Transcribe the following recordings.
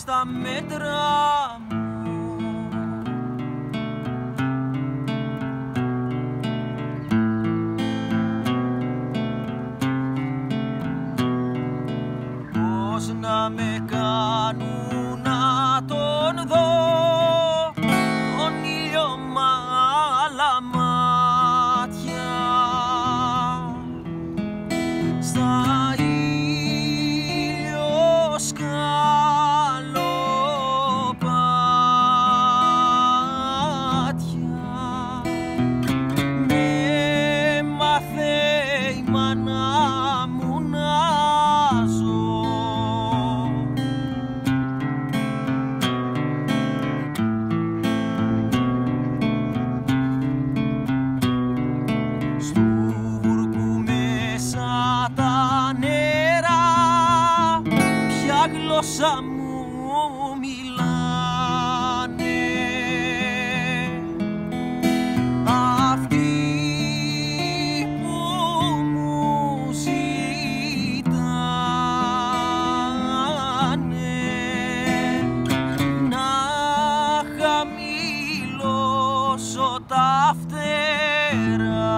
στα μέτρα μου. Πώς να με κάνουν να τον δω, τον ήλιο μ' άλλα μάτια, στα γλώσσα μου μιλάνε αυτοί που μου ζητάνε να χαμηλώσω τα φτερά.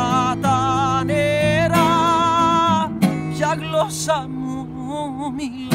Γλώσσα μου μιλά.